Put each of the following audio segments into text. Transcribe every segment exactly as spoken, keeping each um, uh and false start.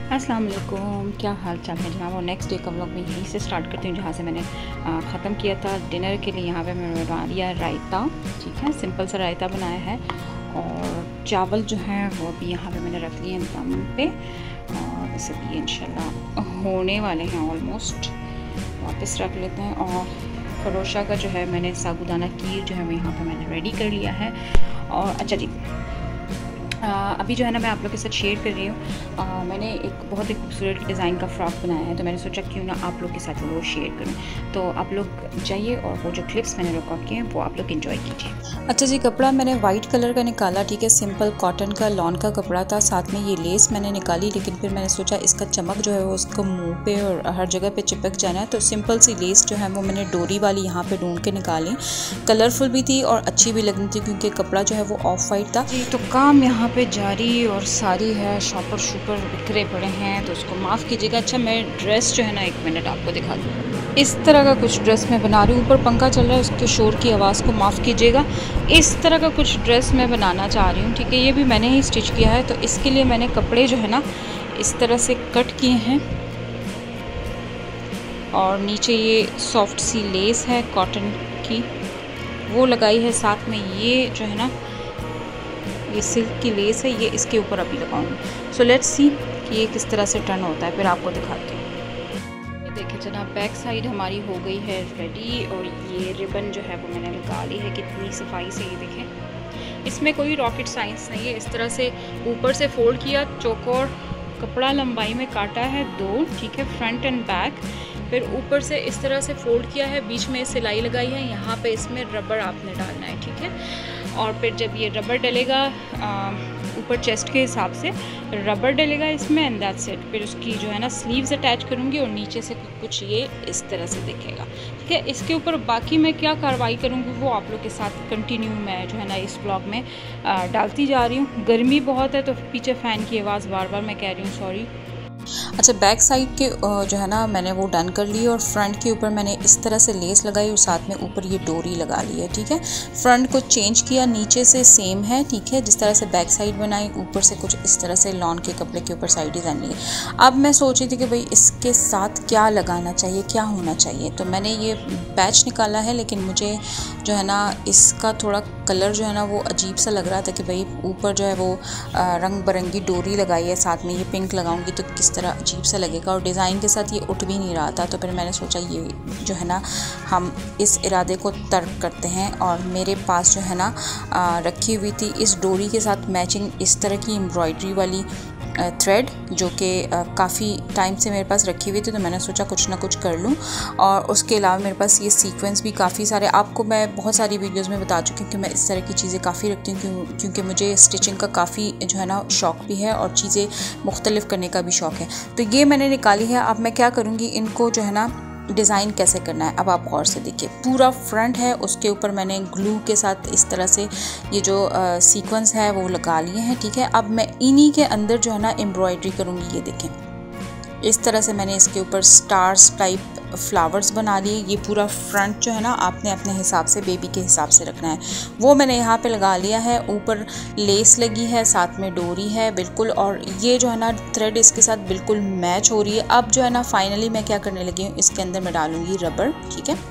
अस्सलाम वालेकुम, क्या हाल चाल है जनाब। और नेक्स्ट डे का व्लॉग मैं यहीं से स्टार्ट करती हूँ जहाँ से मैंने ख़त्म किया था। डिनर के लिए यहाँ पे मैंने बना लिया रायता, ठीक है, सिंपल सा रायता बनाया है। और चावल जो है वो भी यहाँ पे मैंने रख लिए दम पे, और इसे भी इंशाल्लाह होने वाले हैं ऑलमोस्ट। वापस रख लेते हैं। और फरोशा का जो है मैंने साबूदाना खीर जो है वो यहाँ पर मैंने रेडी कर लिया है। और अच्छा जी, आ, अभी जो है ना मैं आप लोग के साथ शेयर कर रही हूँ। मैंने एक बहुत ही खूबसूरत डिज़ाइन का फ़्रॉक बनाया है, तो मैंने सोचा क्यों ना आप लोग के साथ वो शेयर करूँ। तो आप लोग जाइए और वो जो क्लिप्स मैंने रिकॉर्ड किए हैं वो आप लोग एंजॉय कीजिए। अच्छा जी, कपड़ा मैंने वाइट कलर का निकाला, ठीक है, सिंपल कॉटन का लॉन का कपड़ा था। साथ में ये लेस मैंने निकाली, लेकिन फिर मैंने सोचा इसका चमक जो है वो उसको मुंह पे और हर जगह पे चिपक जाना है, तो सिंपल सी लेस जो है वो मैंने डोरी वाली यहाँ पे ढूंढ के निकाली। कलरफुल भी थी और अच्छी भी लग रही थी क्योंकि कपड़ा जो है वो ऑफ वाइट था जी। तो काम यहाँ पे जारी और सारी है, शॉपर शूपर बिखरे पड़े हैं, तो उसको माफ़ कीजिएगा। अच्छा, मैं ड्रेस जो है ना एक मिनट आपको दिखा दूँ। इस तरह का कुछ ड्रेस मैं बना रही हूँ, ऊपर पंखा चल रहा है, उसके शोर की आवाज़ को माफ़ कीजिएगा। इस तरह का कुछ ड्रेस मैं बनाना चाह रही हूँ, ठीक है। ये भी मैंने ही स्टिच किया है, तो इसके लिए मैंने कपड़े जो है ना इस तरह से कट किए हैं। और नीचे ये सॉफ्ट सी लेस है कॉटन की, वो लगाई है। साथ में ये जो है ना ये सिल्क की लेस है, ये इसके ऊपर अभी लगाऊंगी। सो लेट्स सी कि ये किस तरह से टर्न होता है, फिर आपको दिखाती हूँ। ये देखिए जनाब, बैक साइड हमारी हो गई है रेडी। और ये रिबन जो है वो मैंने लगा ली है कितनी सफाई से, ये देखें। इसमें कोई रॉकेट साइंस नहीं है। इस तरह से ऊपर से फोल्ड किया, चौकोर कपड़ा लंबाई में काटा है दो, ठीक है, फ्रंट एंड बैक। फिर ऊपर से इस तरह से फोल्ड किया है, बीच में सिलाई लगाई है, यहाँ पे इसमें रबर आपने डालना है, ठीक है। और फिर जब ये रबर डलेगा ऊपर चेस्ट के हिसाब से रबर डलेगा इसमें, एंड दैट्स इट। फिर उसकी जो है ना स्लीव्स अटैच करूँगी और नीचे से कुछ ये इस तरह से दिखेगा, ठीक है। इसके ऊपर बाकी मैं क्या कार्रवाई करूँगी वो आप लोग के साथ कंटिन्यू मैं जो है ना इस ब्लॉग में आ, डालती जा रही हूँ। गर्मी बहुत है तो पीछे फ़ैन की आवाज़ बार बार मैं कह रही हूँ, सॉरी। अच्छा, बैक साइड के जो है ना मैंने वो डन कर ली, और फ्रंट के ऊपर मैंने इस तरह से लेस लगाई और साथ में ऊपर ये डोरी लगा ली है, ठीक है। फ्रंट को चेंज किया, नीचे से सेम है, ठीक है, जिस तरह से बैक साइड बनाई, ऊपर से कुछ इस तरह से लॉन के कपड़े के ऊपर साइड डिज़ाइन ली। अब मैं सोच रही थी कि भाई इसके साथ क्या लगाना चाहिए, क्या होना चाहिए, तो मैंने ये पैच निकाला है, लेकिन मुझे जो है ना इसका थोड़ा कलर जो है ना वो अजीब सा लग रहा था कि भाई ऊपर जो है वो रंग बिरंगी डोरी लगाई है, साथ में ये पिंक लगाऊंगी तो किस तरह अजीब सा लगेगा, और डिज़ाइन के साथ ये उठ भी नहीं रहा था। तो फिर मैंने सोचा ये जो है ना हम इस इरादे को तर्क करते हैं। और मेरे पास जो है ना आ, रखी हुई थी इस डोरी के साथ मैचिंग इस तरह की एम्ब्रॉयडरी वाली थ्रेड, जो कि काफ़ी टाइम से मेरे पास रखी हुई थी, तो मैंने सोचा कुछ ना कुछ कर लूँ। और उसके अलावा मेरे पास ये सीक्वेंस भी काफ़ी सारे, आपको मैं बहुत सारी वीडियोस में बता चुकी हूँ कि मैं इस तरह की चीज़ें काफ़ी रखती हूँ, क्यों क्योंकि मुझे स्टिचिंग का काफ़ी जो है ना शौक़ भी है और चीज़ें मुख्तलिफ़ करने का भी शौक़ है। तो ये मैंने निकाली है। अब मैं क्या करूँगी, इनको जो है ना डिज़ाइन कैसे करना है, अब आप गौर से देखिए। पूरा फ्रंट है, उसके ऊपर मैंने ग्लू के साथ इस तरह से ये जो सीक्वेंस है वो लगा लिए हैं, ठीक है। अब मैं इन्हीं के अंदर जो है ना एम्ब्रॉयडरी करूँगी। ये देखें, इस तरह से मैंने इसके ऊपर स्टार्स टाइप फ्लावर्स बना लिए। ये पूरा फ्रंट जो है ना आपने अपने हिसाब से, बेबी के हिसाब से रखना है, वो मैंने यहाँ पे लगा लिया है। ऊपर लेस लगी है, साथ में डोरी है बिल्कुल, और ये जो है ना थ्रेड इसके साथ बिल्कुल मैच हो रही है। अब जो है ना फाइनली मैं क्या करने लगी हूँ, इसके अंदर मैं डालूँगी रबर, ठीक है।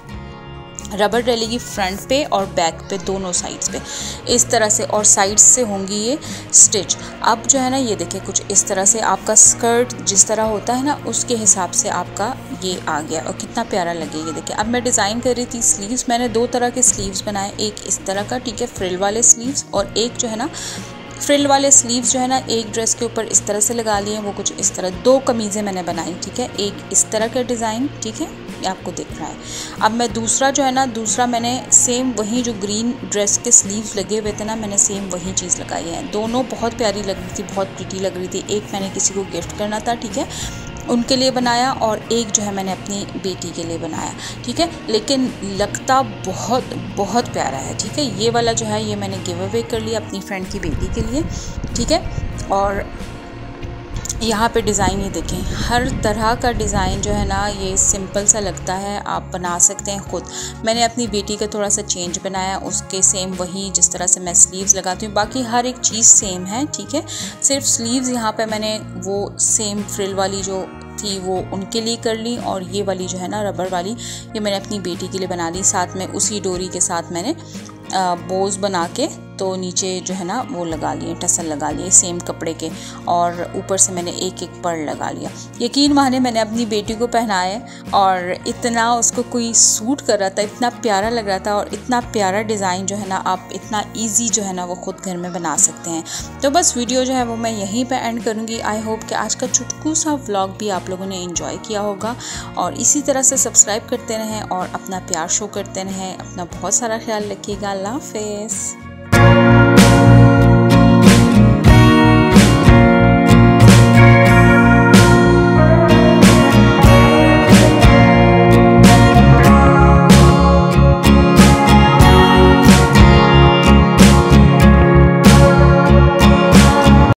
रबर डलेगी फ्रंट पे और बैक पे, दोनों साइड्स पे इस तरह से, और साइड्स से होंगी ये स्टिच। अब जो है ना ये देखिए कुछ इस तरह से आपका स्कर्ट जिस तरह होता है ना उसके हिसाब से आपका ये आ गया, और कितना प्यारा लगे। ये देखिए, अब मैं डिज़ाइन कर रही थी स्लीव्स। मैंने दो तरह के स्लीव्स बनाए, एक इस तरह का, ठीक है, फ्रिल वाले स्लीव्स, और एक जो है ना फ्रिल वाले स्लीव्स जो है ना एक ड्रेस के ऊपर इस तरह से लगा लिए, वो कुछ इस तरह। दो कमीज़ें मैंने बनाई, ठीक है, एक इस तरह का डिज़ाइन, ठीक है, ये आपको दिख रहा है। अब मैं दूसरा जो है ना दूसरा मैंने सेम वही जो ग्रीन ड्रेस के स्लीव्स लगे हुए थे ना, मैंने सेम वही चीज़ लगाई है। दोनों बहुत प्यारी लग रही थी, बहुत प्रीटी लग रही थी। एक मैंने किसी को गिफ्ट करना था, ठीक है, उनके लिए बनाया, और एक जो है मैंने अपनी बेटी के लिए बनाया, ठीक है। लेकिन लगता बहुत बहुत प्यारा है, ठीक है। ये वाला जो है ये मैंने गिव अवे कर लिया अपनी फ्रेंड की बेटी के लिए, ठीक है। और यहाँ पे डिज़ाइन ये देखें, हर तरह का डिज़ाइन जो है ना ये सिंपल सा लगता है, आप बना सकते हैं खुद। मैंने अपनी बेटी का थोड़ा सा चेंज बनाया, उसके सेम वही जिस तरह से मैं स्लीव्स लगाती हूँ, बाकी हर एक चीज़ सेम है, ठीक है। सिर्फ स्लीव्स यहाँ पे मैंने वो सेम फ्रिल वाली जो थी वो उनके लिए कर ली, और ये वाली जो है ना रबर वाली ये मैंने अपनी बेटी के लिए बना ली। साथ में उसी डोरी के साथ मैंने बोज बना के तो नीचे जो है ना वो लगा लिए, टसल लगा लिए सेम कपड़े के, और ऊपर से मैंने एक एक पर्ल लगा लिया। यकीन माने मैंने अपनी बेटी को पहनाया और इतना उसको कोई सूट कर रहा था, इतना प्यारा लग रहा था, और इतना प्यारा डिज़ाइन जो है ना आप इतना इजी जो है ना वो ख़ुद घर में बना सकते हैं। तो बस वीडियो जो है वो मैं यहीं पे एंड करूँगी। आई होप कि आज का चुटकू सा व्लॉग भी आप लोगों ने एंजॉय किया होगा, और इसी तरह से सब्सक्राइब करते रहें और अपना प्यार शो करते रहें। अपना बहुत सारा ख्याल रखिएगा। अल्लाह हाफ़िज़।